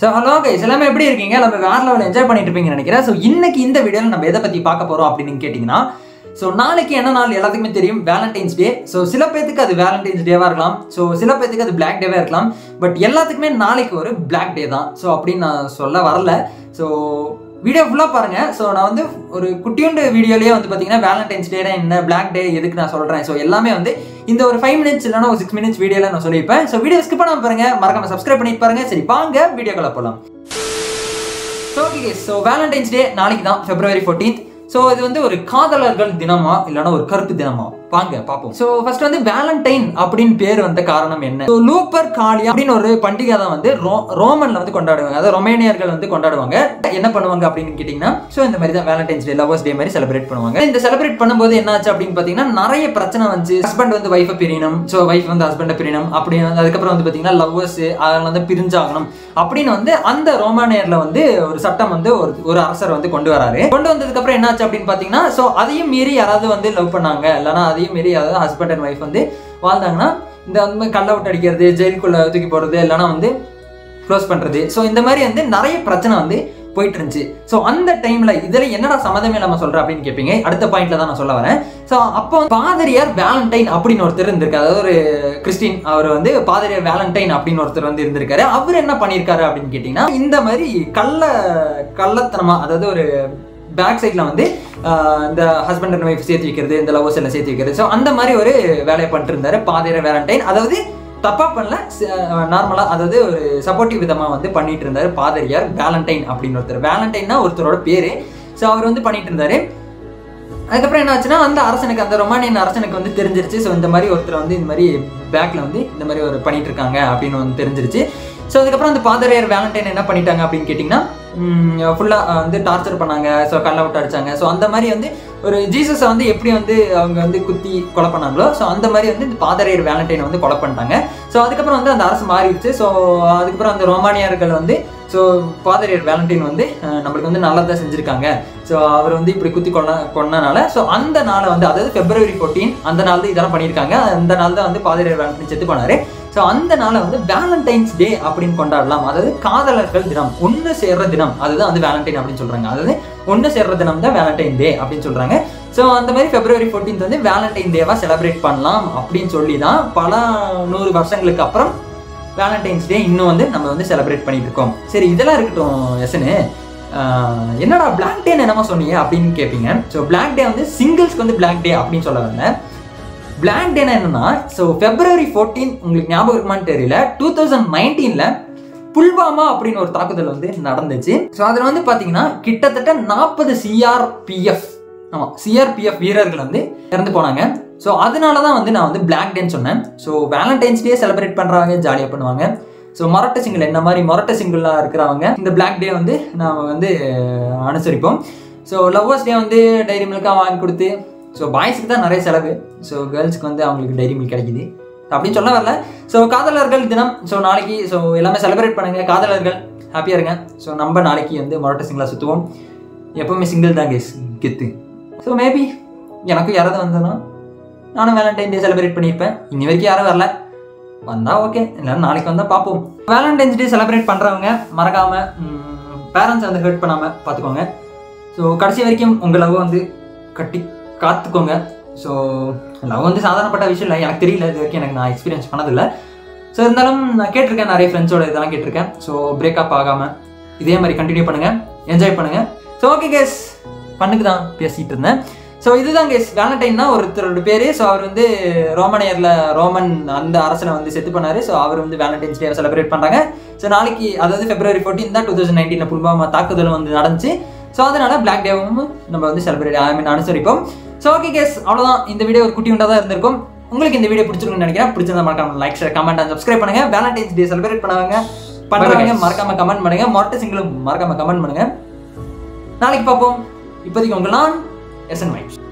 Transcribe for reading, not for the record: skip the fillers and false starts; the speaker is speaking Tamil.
ஸோ ஹலோ கைஸ், எல்லாமே எப்படி இருக்கீங்க? நம்ம வேற லெவலில் என்ஜாய் பண்ணிட்டு இருப்பீங்கன்னு நினைக்கிறேன். ஸோ இன்னைக்கு இந்த வீடியோவில் நம்ம எதை பற்றி பார்க்க போகிறோம் அப்படின்னு கேட்டிங்கன்னா, ஸோ நாளைக்கு என்ன நாள் எல்லாத்துக்குமே தெரியும், வேலண்டைன்ஸ் டே. ஸோ சில பேருக்கு அது வேலண்டைன்ஸ் டேவாக இருக்கலாம், ஸோ சில பேருக்கு அது பிளாக் டேவாக இருக்கலாம். பட் எல்லாத்துக்குமே நாளைக்கு ஒரு பிளாக் டே தான். ஸோ அப்படின்னு நான் சொல்ல வரல. ஸோ வீடியோ ஃபுல்லாக பாருங்கள். ஸோ நான் வந்து ஒரு குட்டியோண்டு வீடியோலேயே வந்து பார்த்தீங்கன்னா வேலண்டைன்ஸ் டேனா என்ன, பிளாக் டே எதுக்கு நான் சொல்கிறேன், ஸோ எல்லாமே வந்து இந்த ஒரு 5 மினிட்ஸ் இல்லைனா ஒரு 6 மினிட்ஸ் வீடியோவில் நான் சொல்லியிருப்பேன். ஸோ வீடியோ ஸ்கிப் பண்ணாமல் பாருங்கள், மறக்காம சப்ஸ்கிரைப் பண்ணிட்டு பாருங்கள். சரி வாங்க வீடியோக்குள்ள போகலாம். So okay, so valentine's day நாளைக்கு தான், February 14th. ஸோ இது வந்து ஒரு காதலர்கள் தினமா இல்லைனா ஒரு கருப்பு தினமா, வாங்க பார்ப்போம். ஸோ ஃபர்ஸ்ட் வந்து வேலண்டைன் அப்படின்னு பேர் வந்த காரணம் என்ன? ஸோ லூப்பர் காலியா அப்படின்னு ஒரு பண்டிகை தான் வந்து ரோமன்ல வந்து கொண்டாடுவாங்க, அதாவது ரொமேனியர்கள் வந்து கொண்டாடுவாங்க. என்ன பண்ணுவாங்க அப்படின்னு கேட்டிங்கன்னா, ஸோ இந்த மாதிரி தான் வேலண்டைன்ஸ் டே, லவர்ஸ் டே மாதிரி செலிப்ரேட் பண்ணுவாங்க. இந்த செலிப்ரேட் பண்ணும்போது என்ன ஆச்சு அப்படின்னு பார்த்தீங்கன்னா, நிறைய பிரச்சனை வந்து ஹஸ்பண்ட் வந்து ஒய்ஃபை பிரியணும், ஸோ ஒய்ஃப் வந்து ஹஸ்பண்டை பிரியணும், அப்படி வந்து அதுக்கப்புறம் வந்து பார்த்தீங்கன்னா லவ்வர்ஸ் அதில் வந்து பிரிஞ்சாகணும் அப்படின்னு வந்து அந்த ரோமானியர்ல வந்து ஒரு சட்டம் வந்து ஒரு அரசர் வந்து கொண்டு வராரு. கொண்டு வந்ததுக்கு அப்புறம் என்னாச்சு அப்படின்னு பார்த்தீங்கன்னா, ஸோ அதையும் மீறி யாராவது வந்து லவ் பண்ணாங்க இல்லைன்னா அதையும் மீறி அதாவது ஹஸ்பண்ட் அண்ட் ஒய்ஃப் வந்து வாழ்ந்தாங்கன்னா, இந்த வந்து கல் அவுட் அடிக்கிறது, ஜெயிலுக்குள்ள தூக்கி போடுறது, இல்லைனா வந்து க்ளோஸ் பண்றது, ஸோ இந்த மாதிரி வந்து நிறைய பிரச்சனை வந்து போயிட்டு இருந்துச்சு. ஸோ அந்த டைம்ல இதுல என்னடா சம்மதமே நம்ம சொல்றேன் அப்படின்னு கேட்பீங்க. அடுத்த பாயிண்ட்ல தான் நான் சொல்ல வரேன். ஸோ அப்போ பாதிரியார் வேலண்டைன் அப்படின்னு ஒருத்தர் இருந்திருக்காரு, அதாவது ஒரு கிறிஸ்டின். அவர் வந்து பாதிரியார் வேலண்டைன் அப்படின்னு ஒருத்தர் வந்து இருந்திருக்காரு. அவர் என்ன பண்ணியிருக்காரு அப்படின்னு கேட்டீங்கன்னா, இந்த மாதிரி கள்ளத்தனமா, அதாவது ஒரு பேக் சைட்ல வந்து இந்த ஹஸ்பண்ட் அண்ட் ஒய்ஃப் சேர்த்து வைக்கிறது, இந்த லவ்வர்ஸ் எல்லாம் சேர்த்து வைக்கிறது, ஸோ அந்த மாதிரி ஒரு வேலையை பண்ணிட்டு இருந்தாரு பாதிரியார் வேலண்டைன். அதாவது தப்பா பண்ணல, நார்மலா, அதாவது ஒரு சப்போர்ட்டிவ் விதமா வந்து பண்ணிட்டு இருந்தாரு பாதிரியார் வேலண்டைன் அப்படின்னு ஒருத்தர். வேலண்டைன்னா ஒருத்தரோட பேரு. ஸோ அவர் வந்து பண்ணிட்டு இருந்தாரு. அதுக்கப்புறம் என்ன ஆச்சுன்னா, அந்த அரசனுக்கு, அந்த ரொமானியன் அரசனுக்கு வந்து தெரிஞ்சிருச்சு. ஸோ இந்த மாதிரி ஒருத்தர் வந்து இந்த மாதிரி பேக்ல வந்து இந்த மாதிரி ஒரு பண்ணிட்டு இருக்காங்க அப்படின்னு வந்து தெரிஞ்சிருச்சு. ஸோ அதுக்கப்புறம் அந்த பாதிரியார் வேலண்டைன் என்ன பண்ணிட்டாங்க அப்படின்னு கேட்டிங்கன்னா, ஃபுல்லாக வந்து டார்ச்சர் பண்ணாங்க. ஸோ கல் அவுட் அடிச்சாங்க. ஸோ அந்த மாதிரி வந்து ஒரு ஜீசஸை வந்து எப்படி வந்து அவங்க வந்து குத்தி கொலை பண்ணாங்களோ, ஸோ அந்த மாதிரி வந்து இந்த பாதிரியார் வேலண்டைனை வந்து கொலை பண்ணிட்டாங்க. ஸோ அதுக்கப்புறம் வந்து அந்த அரசு மாறிடுச்சு. ஸோ அதுக்கப்புறம் அந்த ரோமானியர்கள் வந்து, ஸோ பாதிரியார் வேலண்டைன் வந்து நம்மளுக்கு வந்து நல்லதாக செஞ்சுருக்காங்க, ஸோ அவர் வந்து இப்படி குத்தி கொன்னனால, ஸோ அந்த நாளை வந்து, அதாவது February 14 அந்த நாள் தான் இதெல்லாம் பண்ணியிருக்காங்க. அந்த நாள் தான் வந்து பாதிரியார் வேலண்டைன் செத்து போனாரு. ஸோ அந்த நாளை வந்து வேலண்டைன்ஸ் டே அப்படின்னு கொண்டாடலாம். அதாவது காதலர்கள் தினம், ஒன்று சேர்ற தினம், அதுதான் வந்து வேலண்டைன் அப்படின்னு சொல்றாங்க. அதாவது ஒன்று சேர்ற தினம் தான் வேலண்டைன் டே அப்படின்னு சொல்றாங்க. ஸோ அந்த மாதிரி February 14 வந்து வேலண்டைன் டேவா செலிப்ரேட் பண்ணலாம் அப்படின்னு சொல்லி தான் பல 100 வருஷங்களுக்கு அப்புறம் வேலண்டைன்ஸ் டே இன்னும் வந்து நம்ம வந்து செலிப்ரேட் பண்ணிட்டு இருக்கோம். சரி, இதெல்லாம் இருக்கட்டும் எஸ்னு, என்னடா பிளாக் டே என்னமா சொன்னீங்க அப்படின்னு கேட்பீங்க. ஸோ பிளாக் டே வந்து சிங்கிள்ஸ்க்கு வந்து பிளாக் டே அப்படின்னு சொல்ல வரல. பிளாக் டேனா என்னன்னா, ஸோ February 14 உங்களுக்கு ஞாபகம் இருக்குமான்னு தெரியல, 2019ல புல்வாமா அப்படின்னு ஒரு தாக்குதல் வந்து நடந்துச்சு. ஸோ அதில் வந்து பார்த்தீங்கன்னா கிட்டத்தட்ட 40 சிஆர்பிஎஃப் வீரர்கள் வந்து இறந்து போனாங்க. ஸோ அதனால தான் வந்து நான் வந்து பிளாக் டேன்னு சொன்னேன். ஸோ வேலண்டைன்ஸ் டே செலிப்ரேட் பண்ணுறவங்க ஜாலியாக பண்ணுவாங்க. ஸோ மொரட்டை சிங்கிள், என்ன மாதிரி மொரட்டை சிங்கிளாக இருக்கிறவங்க இந்த பிளாக் டே வந்து நாம் வந்து அனுசரிப்போம். ஸோ லவ்வர்ஸ் டே வந்து டைரி மில்காக வாங்கி கொடுத்து, ஸோ பாய்ஸுக்கு தான் நிறைய செலவு, ஸோ கேர்ள்ஸுக்கு வந்து அவங்களுக்கு டைரி மில்க் கிடைக்குது அப்படின்னு சொல்ல வரல. ஸோ காதலர்கள் தினம், ஸோ நாளைக்கு, ஸோ எல்லாமே செலிப்ரேட் பண்ணுங்க, காதலர்கள் ஹாப்பியாக இருங்க. ஸோ நம்ம நாளைக்கு வந்து மொரட்டை சிங்கிளாக சுற்றுவோம். எப்போவுமே சிங்கிள் தான் கேஸ் கெத்து. ஸோ மேபி எனக்கும் யாராவது வந்ததுன்னா நானும் வேலண்டைன் டே செலிப்ரேட் பண்ணியிருப்பேன். இன்னி வரைக்கும் யாரும் வரல, வந்தால் ஓகே, இல்லைன்னா நாளைக்கு வந்தால் பார்ப்போம். வேலண்டைன்ஸ் டே செலிப்ரேட் பண்ணுறவங்க மறக்காமல் பேரண்ட்ஸை வந்து ஹர்ட் பண்ணாமல் பார்த்துக்கோங்க. ஸோ கடைசி வரைக்கும் உங்கள் லவ் வந்து கட்டி காத்துக்கோங்க. ஸோ லவ் வந்து சாதாரணப்பட்ட விஷயம் இல்லை, எனக்கு தெரியல, இது வரைக்கும் எனக்கு நான் எக்ஸ்பீரியன்ஸ் பண்ணதில்லை. ஸோ இருந்தாலும் நான் கேட்டிருக்கேன், நிறைய ஃப்ரெண்ட்ஸோட இதெல்லாம் கேட்டிருக்கேன். ஸோ பிரேக்கப் ஆகாமல் இதே மாதிரி கண்டினியூ பண்ணுங்கள், என்ஜாய் பண்ணுங்கள். ஸோ ஓகே கேஸ், பண்ணுக்கு தான் பேசிகிட்டு இருந்தேன். ஸோ இதுதான் கேஸ், வேலண்டைன்னா ஒருத்தரோட பேர். ஸோ அவர் வந்து ரோமன் அந்த அரசனை வந்து செத்து பண்ணார். ஸோ அவர் வந்து வேலண்டைன்ஸ் டே செலிப்ரேட் பண்ணுறாங்க. ஸோ நாளைக்கு, அதாவது February 14 தான் 2019 புல்வாமா தாக்குதலும் வந்து நடந்துச்சு. ஸோ அதனால பிளாக் டேவும் நம்ம வந்து அனுசரிப்போம். ஸோ ஓகே கேஸ், அவ்வளோதான். இந்த வீடியோ ஒரு குட்டி உண்டாக தான் இருந்திருக்கும். உங்களுக்கு இந்த வீடியோ பிடிச்சிருக்குன்னு நினைக்கிறேன். பிடிச்சிருந்தா மறக்காம like, share, comment and subscribe பண்ணுங்க. வேலண்டைன்ஸ் டே செலிப்ரேட் பண்ணுறவங்க மறக்காம கமெண்ட் பண்ணுங்க. மொரட்டை சிங்கிளும் மறக்காம கமெண்ட் பண்ணுங்க. நாளைக்கு பார்ப்போம். இப்போதைக்கு உங்களான் SN Vibes.